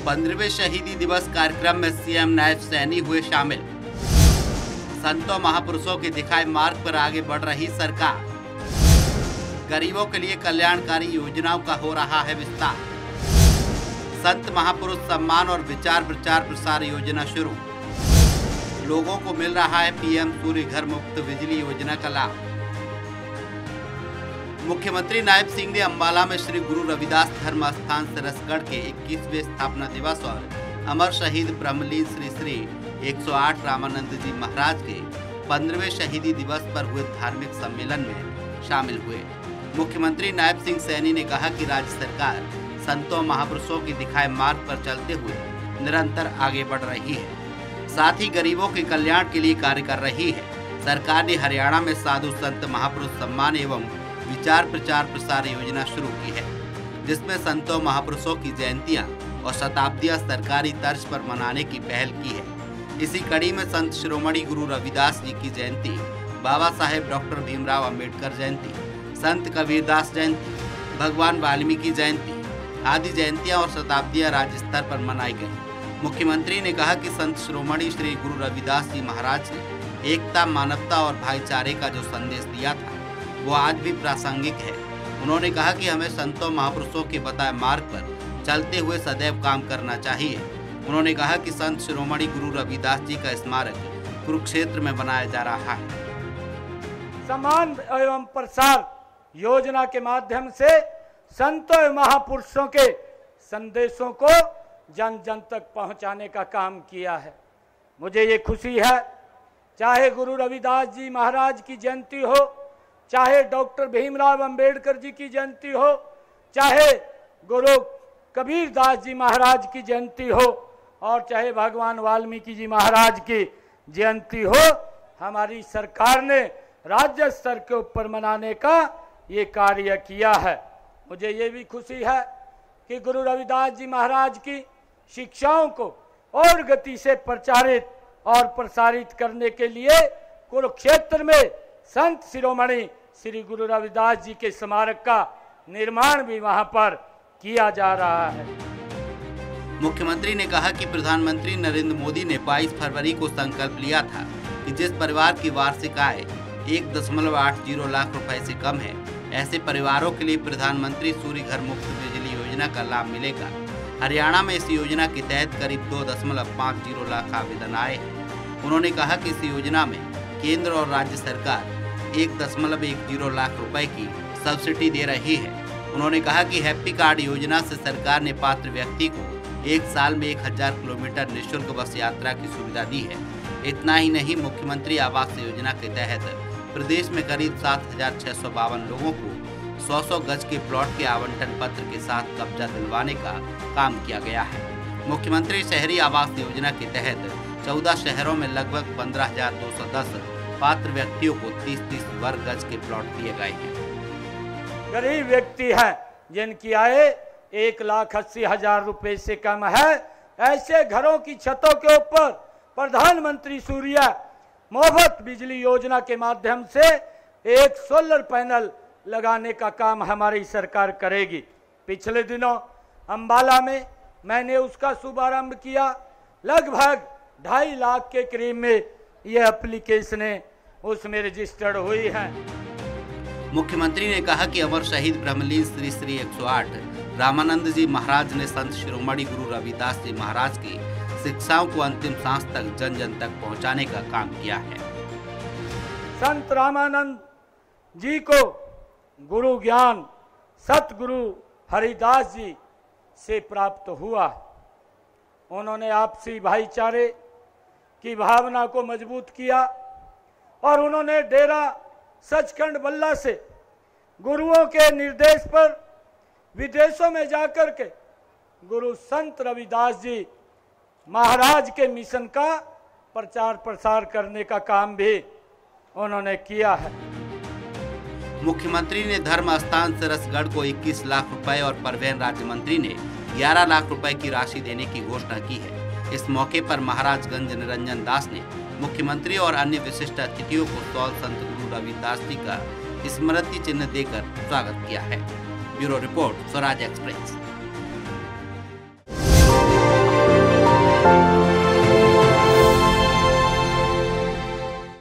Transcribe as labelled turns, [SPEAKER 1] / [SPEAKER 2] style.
[SPEAKER 1] 15वें शहीदी दिवस कार्यक्रम में सीएम नायब सैनी हुए शामिल। संतों महापुरुषों के दिखाए मार्ग पर आगे बढ़ रही सरकार। गरीबों के लिए कल्याणकारी योजनाओं का हो रहा है विस्तार। संत महापुरुष सम्मान और विचार प्रचार प्रसार योजना शुरू। लोगों को मिल रहा है पीएम सूर्य घर मुफ्त बिजली योजना का लाभ। मुख्यमंत्री नायब सिंह ने अंबाला में श्री गुरु रविदास धर्म स्थान सरसगढ़ के 21वें स्थापना दिवस और अमर शहीद ब्रह्मलीन श्री श्री 108 रामानंद जी महाराज के 15वें शहीदी दिवस पर हुए धार्मिक सम्मेलन में शामिल हुए। मुख्यमंत्री नायब सिंह सैनी ने कहा कि राज्य सरकार संतों महापुरुषों के दिखाए मार्ग पर चलते हुए निरंतर आगे बढ़ रही है, साथ ही गरीबों के कल्याण के लिए कार्य कर रही है। सरकार ने हरियाणा में साधु संत महापुरुष सम्मान एवं विचार प्रचार प्रसार योजना शुरू की है, जिसमें संतों महापुरुषों की जयंतियां और शताब्दियां सरकारी तर्ज पर मनाने की पहल की है। इसी कड़ी में संत शिरोमणि गुरु रविदास जी की जयंती, बाबा साहेब डॉक्टर भीमराव अंबेडकर जयंती, संत कबीरदास जयंती, भगवान वाल्मीकि जयंती आदि जयंतियां और शताब्दियां राज्य स्तर पर मनाई गई। मुख्यमंत्री ने कहा कि संत शिरोमणि श्री गुरु रविदास जी महाराज ने एकता, मानवता और भाईचारे का जो संदेश दिया था वो आज भी प्रासंगिक है। उन्होंने कहा कि हमें संतों महापुरुषों के बताए मार्ग पर चलते हुए सदैव काम करना चाहिए। उन्होंने कहा कि संत शिरोमणि गुरु रविदास जी का स्मारक कुरुक्षेत्र में बनाया जा रहा है।
[SPEAKER 2] सम्मान एवं प्रसार योजना के माध्यम से संतों एवं महापुरुषों के संदेशों को जन जन तक पहुंचाने का काम किया है। मुझे ये खुशी है, चाहे गुरु रविदास जी महाराज की जयंती हो, चाहे डॉक्टर भीमराव अंबेडकर जी की जयंती हो, चाहे गुरु कबीरदास जी महाराज की जयंती हो और चाहे भगवान वाल्मीकि जी महाराज की जयंती हो, हमारी सरकार ने राज्य स्तर के ऊपर मनाने का ये कार्य किया है। मुझे ये भी खुशी है कि गुरु रविदास जी महाराज की शिक्षाओं को और गति से प्रचारित और प्रसारित करने के लिए कुरुक्षेत्र में संत शिरोमणि श्री गुरु रविदास जी के स्मारक का निर्माण भी वहां पर किया जा रहा है।
[SPEAKER 1] मुख्यमंत्री ने कहा कि प्रधानमंत्री नरेंद्र मोदी ने 22 फरवरी को संकल्प लिया था कि जिस परिवार की वार्षिक आय 1.80 लाख रुपए से कम है, ऐसे परिवारों के लिए प्रधानमंत्री सूर्य घर मुफ्त बिजली योजना का लाभ मिलेगा। हरियाणा में इस योजना के तहत करीब 2.50 लाख आवेदन आए हैं। उन्होंने कहा कि इस योजना में केंद्र और राज्य सरकार 1.10 लाख रुपए की सब्सिडी दे रही है। उन्होंने कहा कि हैप्पी कार्ड योजना से सरकार ने पात्र व्यक्ति को एक साल में 1000 किलोमीटर निःशुल्क बस यात्रा की सुविधा दी है। इतना ही नहीं, मुख्यमंत्री आवास योजना के तहत प्रदेश में करीब 7652 लोगों को 100 गज के प्लॉट के आवंटन पत्र के साथ कब्जा दिलवाने का काम किया गया है। मुख्यमंत्री शहरी आवास योजना के तहत 14 शहरों में लगभग 15,210 पात्र व्यक्तियों को 30-30 वर्ग गज के प्लॉट दिए गए हैं।
[SPEAKER 2] गरीब व्यक्ति हैं जिनकी आय 1,80,000 रुपए से कम है, ऐसे घरों की छतों के ऊपर प्रधानमंत्री सूर्य मुफ्त बिजली योजना के माध्यम से एक सोलर पैनल लगाने का काम हमारी सरकार करेगी। पिछले दिनों अंबाला में मैंने उसका शुभारंभ किया। लगभग 2.5 लाख के करीब में यह एप्लीकेशनें उसमें रजिस्टर्ड हुई हैं।
[SPEAKER 1] मुख्यमंत्री ने कहा कि अमर शहीद ब्रह्मलीन श्री श्री 108 रामानंद जी महाराज ने संत शिरोमणि गुरु रविदास जी महाराज की शिक्षाओं को अंतिम सांस तक जन जन तक पहुंचाने का काम किया है।
[SPEAKER 2] संत रामानंद जी को गुरु ज्ञान सतगुरु हरिदास जी से प्राप्त हुआ। उन्होंने आपसी भाईचारे की भावना को मजबूत किया और उन्होंने डेरा सचखंड बल्ला से गुरुओं के निर्देश पर विदेशों में जाकर के गुरु संत रविदास जी महाराज के मिशन का प्रचार प्रसार करने का काम भी उन्होंने किया है।
[SPEAKER 1] मुख्यमंत्री ने धर्म स्थान सरसगढ़ को 21 लाख रुपए और परिवहन राज्य मंत्री ने 11 लाख रुपए की राशि देने की घोषणा की है। इस मौके पर महाराजगंज निरंजन दास ने मुख्यमंत्री और अन्य विशिष्ट अतिथियों को तौल संत गुरु रविदास जी का स्मृति चिन्ह देकर स्वागत किया है। Bureau report, Swaraj express.